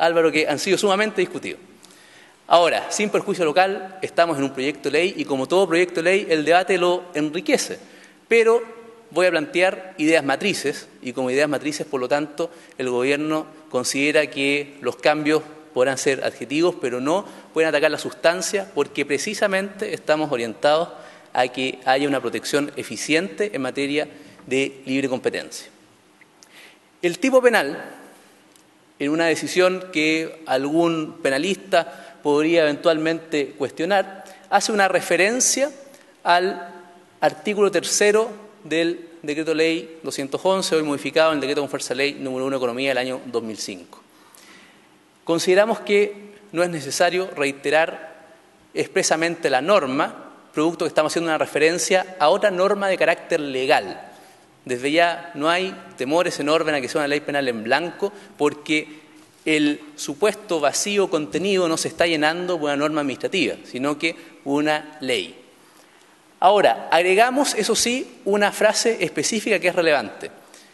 Álvaro, que han sido sumamente discutidos. Ahora, sin perjuicio local, estamos en un proyecto de ley y como todo proyecto de ley, el debate lo enriquece. Pero voy a plantear ideas matrices y como ideas matrices, por lo tanto, el Gobierno considera que los cambios podrán ser adjetivos, pero no pueden atacar la sustancia porque precisamente estamos orientados a que haya una protección eficiente en materia de libre competencia. El tipo penal, en una decisión que algún penalista podría eventualmente cuestionar, hace una referencia al artículo 3º del Decreto Ley 211, hoy modificado en el Decreto con Fuerza Ley número 1 de Economía del año 2005. Consideramos que no es necesario reiterar expresamente la norma, producto que estamos haciendo una referencia a otra norma de carácter legal. Desde ya no hay temores en orden a que sea una ley penal en blanco, porque el supuesto vacío contenido no se está llenando por una norma administrativa, sino que una ley. Ahora, agregamos, eso sí, una frase específica que es relevante.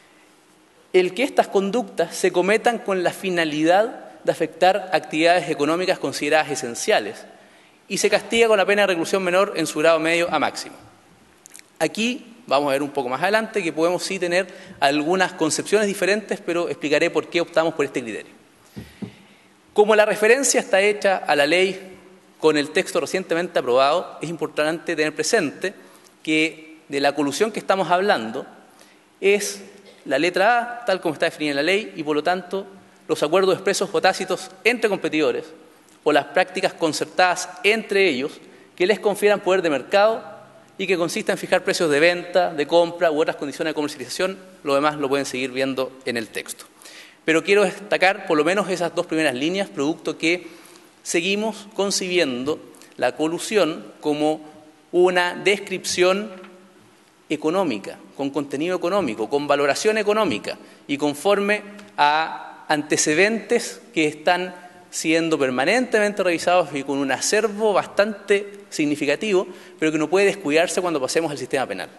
El que estas conductas se cometan con la finalidad de afectar actividades económicas consideradas esenciales y se castiga con la pena de reclusión menor en su grado medio a máximo. Aquí vamos a ver un poco más adelante que podemos sí tener algunas concepciones diferentes, pero explicaré por qué optamos por este criterio. Como la referencia está hecha a la ley con el texto recientemente aprobado, es importante tener presente que de la colusión que estamos hablando es la letra A, tal como está definida en la ley, y por lo tanto los acuerdos expresos o tácitos entre competidores o las prácticas concertadas entre ellos que les confieran poder de mercado y que consista en fijar precios de venta, de compra u otras condiciones de comercialización. Lo demás lo pueden seguir viendo en el texto. Pero quiero destacar por lo menos esas dos primeras líneas, producto que seguimos concibiendo la colusión como una descripción económica, con contenido económico, con valoración económica y conforme a antecedentes que están siendo permanentemente revisados y con un acervo bastante significativo, pero que no puede descuidarse cuando pasemos al sistema penal.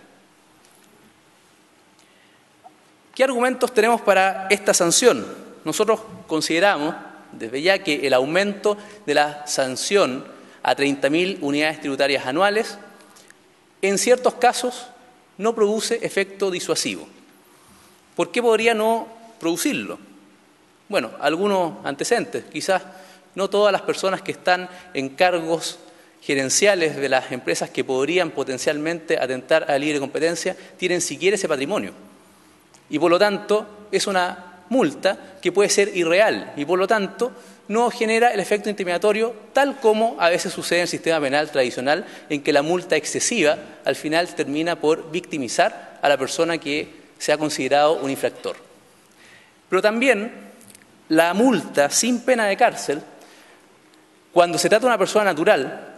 ¿Qué argumentos tenemos para esta sanción? Nosotros consideramos desde ya que el aumento de la sanción a 30.000 unidades tributarias anuales en ciertos casos no produce efecto disuasivo. ¿Por qué podría no producirlo? Bueno, algunos antecedentes. Quizás no todas las personas que están en cargos gerenciales de las empresas que podrían potencialmente atentar a la libre competencia tienen siquiera ese patrimonio. Y por lo tanto es una multa que puede ser irreal y por lo tanto no genera el efecto intimidatorio tal como a veces sucede en el sistema penal tradicional, en que la multa excesiva al final termina por victimizar a la persona que se ha considerado un infractor. Pero también la multa sin pena de cárcel, cuando se trata de una persona natural,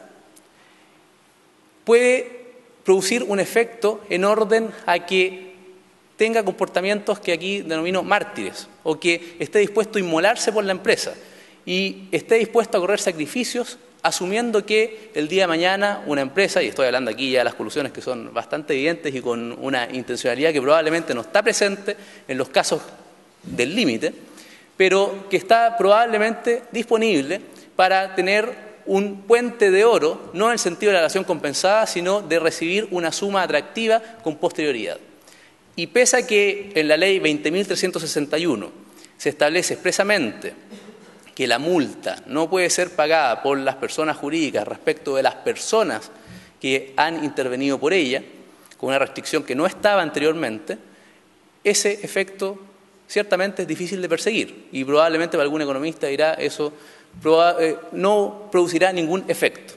puede producir un efecto en orden a que tenga comportamientos que aquí denomino mártires, o que esté dispuesto a inmolarse por la empresa y esté dispuesto a correr sacrificios asumiendo que el día de mañana una empresa, y estoy hablando aquí ya de las colusiones que son bastante evidentes y con una intencionalidad que probablemente no está presente en los casos del límite, pero que está probablemente disponible para tener un puente de oro, no en el sentido de la dación compensada, sino de recibir una suma atractiva con posterioridad. Y pese a que en la ley 20.361 se establece expresamente que la multa no puede ser pagada por las personas jurídicas respecto de las personas que han intervenido por ella, con una restricción que no estaba anteriormente, ese efecto ciertamente es difícil de perseguir y probablemente para algún economista dirá eso no producirá ningún efecto.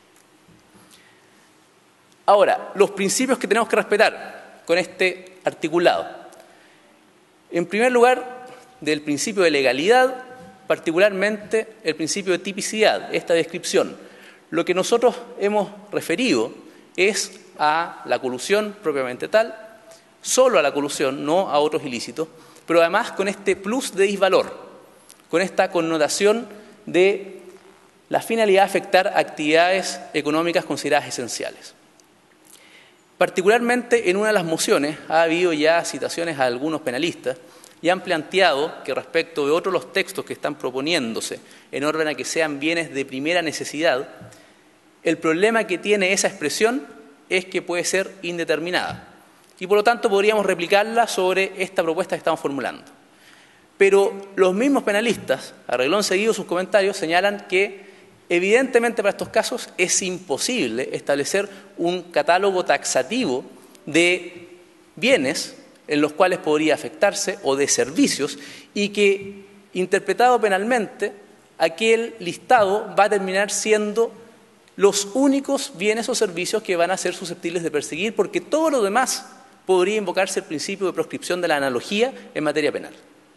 Ahora, los principios que tenemos que respetar con este articulado. En primer lugar, del principio de legalidad, particularmente el principio de tipicidad, esta descripción. Lo que nosotros hemos referido es a la colusión propiamente tal, solo a la colusión, no a otros ilícitos, pero además con este plus de disvalor, con esta connotación de la finalidad de afectar actividades económicas consideradas esenciales. Particularmente en una de las mociones ha habido ya citaciones a algunos penalistas y han planteado que respecto de otros los textos que están proponiéndose en orden a que sean bienes de primera necesidad, el problema que tiene esa expresión es que puede ser indeterminada y por lo tanto podríamos replicarla sobre esta propuesta que estamos formulando. Pero los mismos penalistas, a renglón seguido sus comentarios, señalan que evidentemente para estos casos es imposible establecer un catálogo taxativo de bienes en los cuales podría afectarse o de servicios y que, interpretado penalmente, aquel listado va a terminar siendo los únicos bienes o servicios que van a ser susceptibles de perseguir, porque todo lo demás podría invocarse el principio de proscripción de la analogía en materia penal.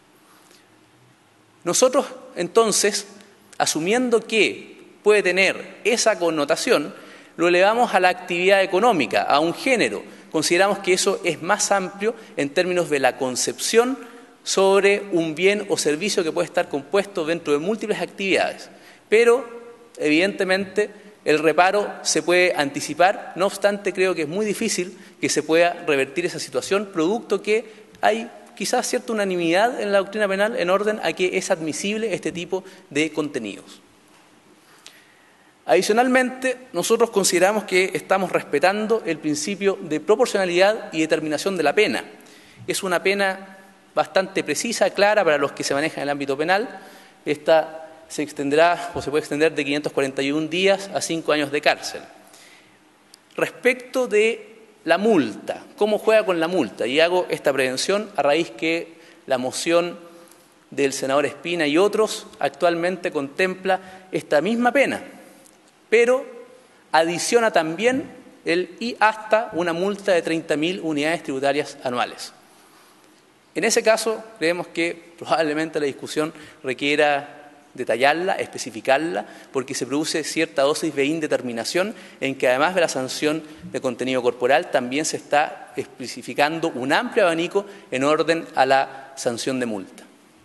Nosotros, entonces, asumiendo que puede tener esa connotación, lo elevamos a la actividad económica, a un género. Consideramos que eso es más amplio en términos de la concepción sobre un bien o servicio que puede estar compuesto dentro de múltiples actividades. Pero, evidentemente, el reparo se puede anticipar, no obstante creo que es muy difícil que se pueda revertir esa situación, producto que hay quizás cierta unanimidad en la doctrina penal en orden a que es admisible este tipo de contenidos. Adicionalmente, nosotros consideramos que estamos respetando el principio de proporcionalidad y determinación de la pena. Es una pena bastante precisa, clara para los que se manejan en el ámbito penal. Esta se extenderá o se puede extender de 541 días a 5 años de cárcel. Respecto de la multa, ¿cómo juega con la multa? Y hago esta prevención a raíz que la moción del senador Espina y otros actualmente contempla esta misma pena, pero adiciona también y hasta una multa de 30.000 unidades tributarias anuales. En ese caso, creemos que probablemente la discusión requiera detallarla, especificarla, porque se produce cierta dosis de indeterminación en que además de la sanción de contenido corporal también se está especificando un amplio abanico en orden a la sanción de multa.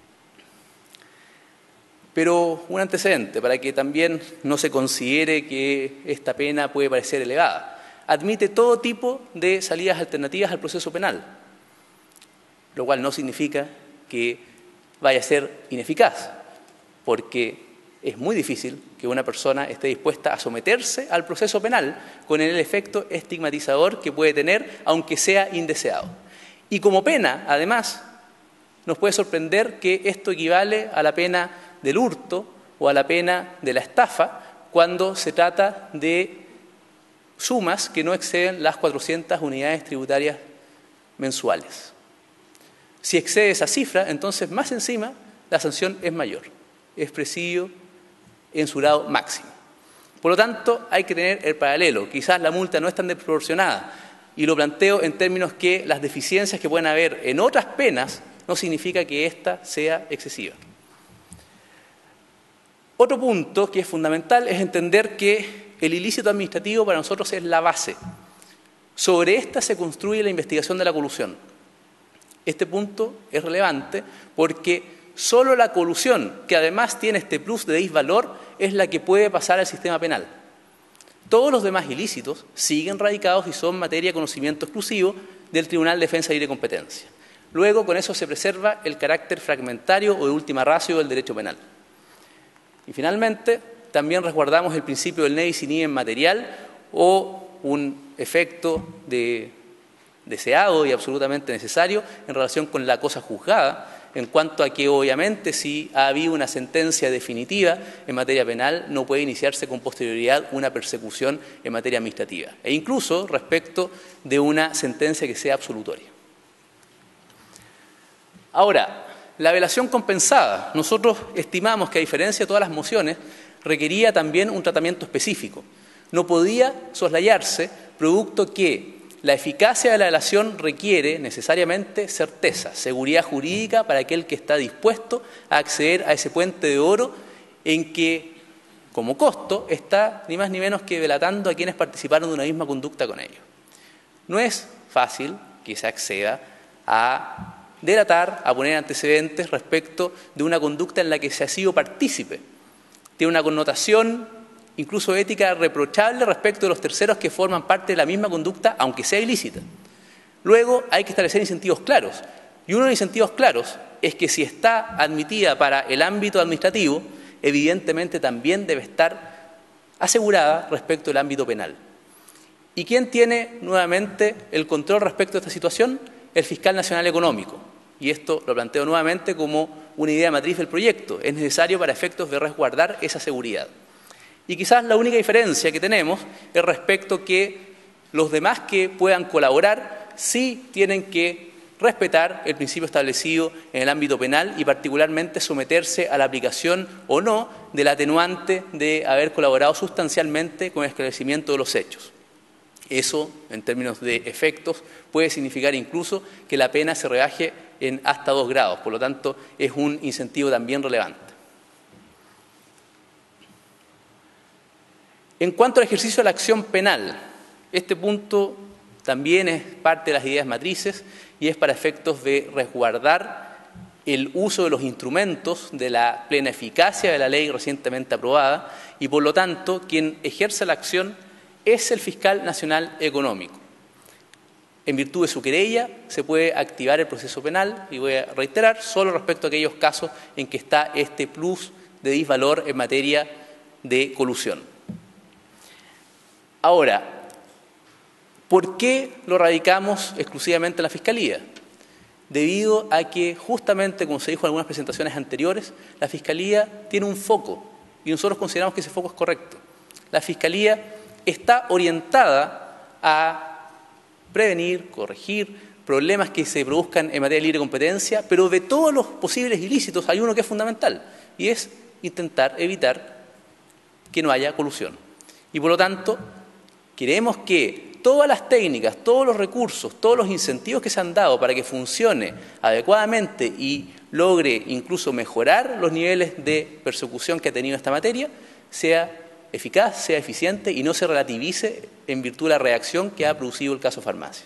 Pero un antecedente, para que también no se considere que esta pena puede parecer elevada. Admite todo tipo de salidas alternativas al proceso penal, lo cual no significa que vaya a ser ineficaz, porque es muy difícil que una persona esté dispuesta a someterse al proceso penal con el efecto estigmatizador que puede tener, aunque sea indeseado. Y como pena, además, nos puede sorprender que esto equivale a la pena del hurto o a la pena de la estafa cuando se trata de sumas que no exceden las 400 unidades tributarias mensuales. Si excede esa cifra, entonces más encima la sanción es mayor, es presidio en su grado máximo. Por lo tanto, hay que tener el paralelo. Quizás la multa no es tan desproporcionada y lo planteo en términos que las deficiencias que pueden haber en otras penas no significa que ésta sea excesiva. Otro punto que es fundamental es entender que el ilícito administrativo para nosotros es la base. Sobre esta se construye la investigación de la colusión. Este punto es relevante porque solo la colusión, que además tiene este plus de disvalor, es la que puede pasar al sistema penal. Todos los demás ilícitos siguen radicados y son materia de conocimiento exclusivo del Tribunal de Defensa y Libre Competencia. Luego, con eso se preserva el carácter fragmentario o de última ratio del derecho penal. Y finalmente, también resguardamos el principio del ne bis in idem material o un efecto deseado y absolutamente necesario en relación con la cosa juzgada, en cuanto a que obviamente si ha habido una sentencia definitiva en materia penal no puede iniciarse con posterioridad una persecución en materia administrativa, e incluso respecto de una sentencia que sea absolutoria. Ahora, la velación compensada. Nosotros estimamos que, a diferencia de todas las mociones, requería también un tratamiento específico. No podía soslayarse, producto que la eficacia de la velación requiere necesariamente certeza, seguridad jurídica para aquel que está dispuesto a acceder a ese puente de oro en que, como costo, está ni más ni menos que delatando a quienes participaron de una misma conducta con ellos. No es fácil que se acceda a delatar, a poner antecedentes respecto de una conducta en la que se ha sido partícipe. Tiene una connotación incluso ética reprochable respecto de los terceros que forman parte de la misma conducta, aunque sea ilícita. Luego hay que establecer incentivos claros. Y uno de los incentivos claros es que si está admitida para el ámbito administrativo, evidentemente también debe estar asegurada respecto al ámbito penal. ¿Y quién tiene nuevamente el control respecto a esta situación? El Fiscal Nacional Económico. Y esto lo planteo nuevamente como una idea matriz del proyecto. Es necesario para efectos de resguardar esa seguridad. Y quizás la única diferencia que tenemos es respecto que los demás que puedan colaborar sí tienen que respetar el principio establecido en el ámbito penal y particularmente someterse a la aplicación o no del atenuante de haber colaborado sustancialmente con el esclarecimiento de los hechos. Eso, en términos de efectos, puede significar incluso que la pena se rebaje en hasta 2 grados. Por lo tanto, es un incentivo también relevante. En cuanto al ejercicio de la acción penal, este punto también es parte de las ideas matrices y es para efectos de resguardar el uso de los instrumentos de la plena eficacia de la ley recientemente aprobada y, por lo tanto, quien ejerce la acción es el Fiscal Nacional Económico. En virtud de su querella se puede activar el proceso penal y voy a reiterar solo respecto a aquellos casos en que está este plus de disvalor en materia de colusión. Ahora, ¿por qué lo radicamos exclusivamente en la Fiscalía? Debido a que justamente, como se dijo en algunas presentaciones anteriores, la Fiscalía tiene un foco y nosotros consideramos que ese foco es correcto. La Fiscalía está orientada a prevenir, corregir problemas que se produzcan en materia de libre competencia, pero de todos los posibles ilícitos hay uno que es fundamental y es intentar evitar que no haya colusión. Y por lo tanto, queremos que todas las técnicas, todos los recursos, todos los incentivos que se han dado para que funcione adecuadamente y logre incluso mejorar los niveles de persecución que ha tenido esta materia, sea eficaz, sea eficiente y no se relativice en virtud de la reacción que ha producido el caso Farmacias.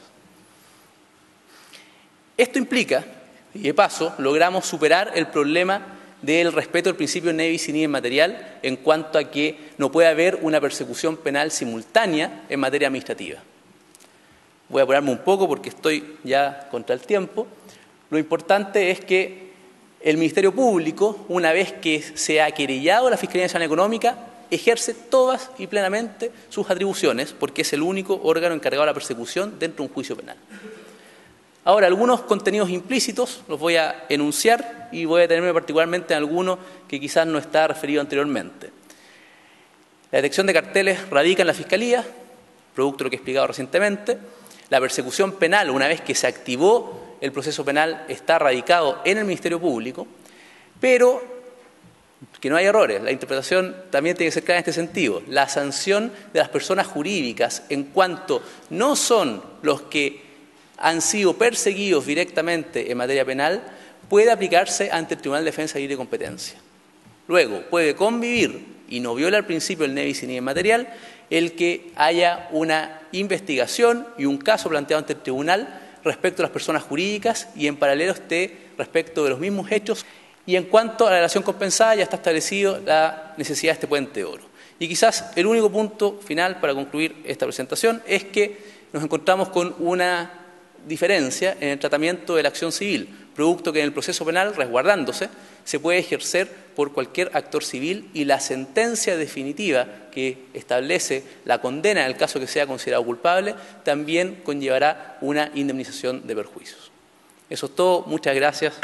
Esto implica, y de paso, logramos superar el problema del respeto al principio ne bis in idem material en cuanto a que no puede haber una persecución penal simultánea en materia administrativa. Voy a apurarme un poco porque estoy ya contra el tiempo. Lo importante es que el Ministerio Público, una vez que se ha querellado a la Fiscalía Nacional Económica, ejerce todas y plenamente sus atribuciones porque es el único órgano encargado de la persecución dentro de un juicio penal. Ahora, algunos contenidos implícitos los voy a enunciar y voy a detenerme particularmente en alguno que quizás no está referido anteriormente. La detección de carteles radica en la Fiscalía, producto de lo que he explicado recientemente. La persecución penal, una vez que se activó el proceso penal, está radicado en el Ministerio Público, pero que no hay errores, la interpretación también tiene que ser clara en este sentido. La sanción de las personas jurídicas en cuanto no son los que han sido perseguidos directamente en materia penal, puede aplicarse ante el Tribunal de Defensa Libre de Competencia. Luego, puede convivir, y no viola el principio del ne bis in idem material, el que haya una investigación y un caso planteado ante el tribunal respecto a las personas jurídicas y en paralelo esté respecto de los mismos hechos. Y en cuanto a la relación compensada, ya está establecido la necesidad de este puente de oro. Y quizás el único punto final para concluir esta presentación es que nos encontramos con una diferencia en el tratamiento de la acción civil, producto que en el proceso penal, resguardándose, se puede ejercer por cualquier actor civil y la sentencia definitiva que establece la condena en el caso que sea considerado culpable también conllevará una indemnización de perjuicios. Eso es todo. Muchas gracias.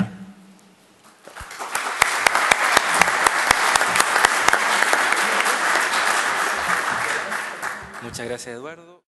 Muchas gracias, Eduardo.